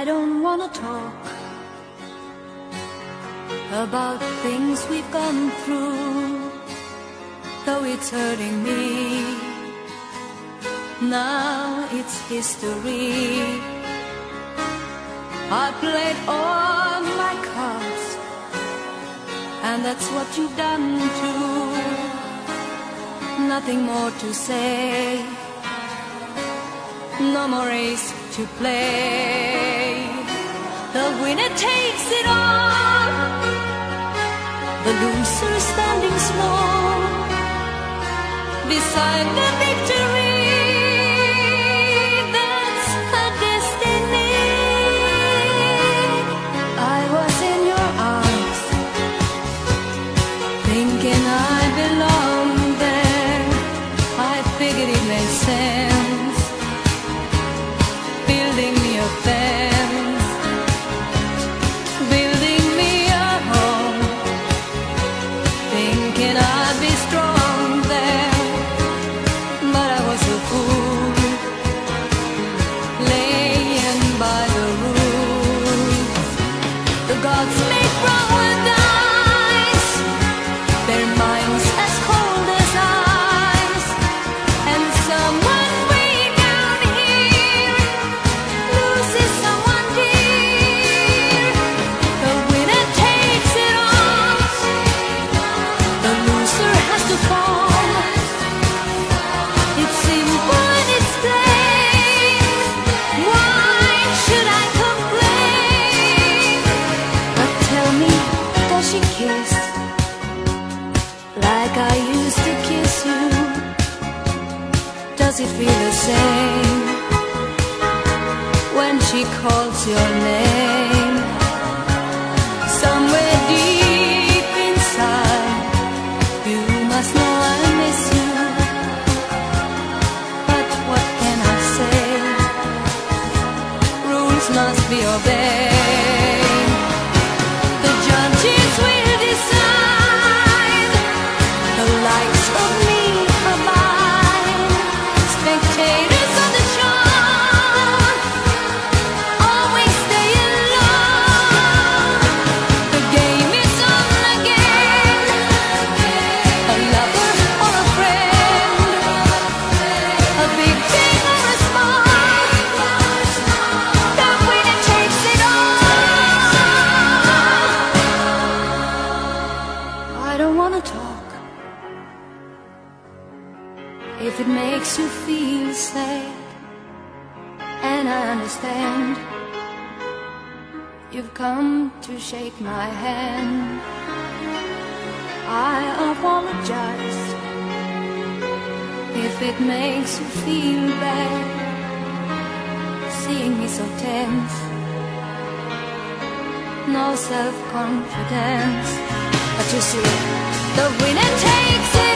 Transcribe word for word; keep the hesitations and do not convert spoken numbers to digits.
I don't wanna talk about things we've gone through, though it's hurting me. Now it's history. I played all my cards, and that's what you've done too. Nothing more to say, no more race to play. The winner takes it all, the loser standing small beside the victory. That's her destiny. I was in your arms, thinking I belonged there. I figured it made sense, building me a fence, building me a home, thinking I'd be strong there. But I was a fool, laying by the rules. The gods made brown eyes, their minds as cold as ice, and someone way down here loses someone dear. The winner takes it all, the loser has to fall. It's simple and it's plain. Why should I complain? But tell me, does she kiss like I used to kiss you? Does it feel the same when she calls your name? Somewhere deep inside, you must know I miss you. But what can I say? Rules must be obeyed. The judges will decide, the likes of me are mine. Spectators of the show always stay alone. The game is on again, a lover or a friend, a big thing or a small, the winner takes it all. I don't wanna talk if it makes you feel sad, and I understand you've come to shake my hand. I apologize if it makes you feel bad, seeing me so tense, no self-confidence. But you see, the winner takes it